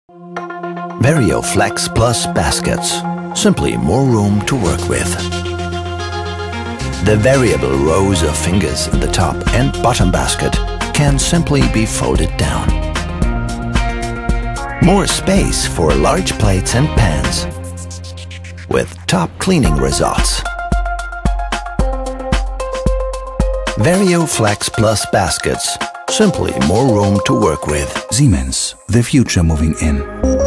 VarioFlex Plus baskets. Simply more room to work with. The variable rows of fingers in the top and bottom basket can simply be folded down. More space for large plates and pans, with top cleaning results. VarioFlex Plus baskets. Simply more room to work with. Siemens, the future moving in.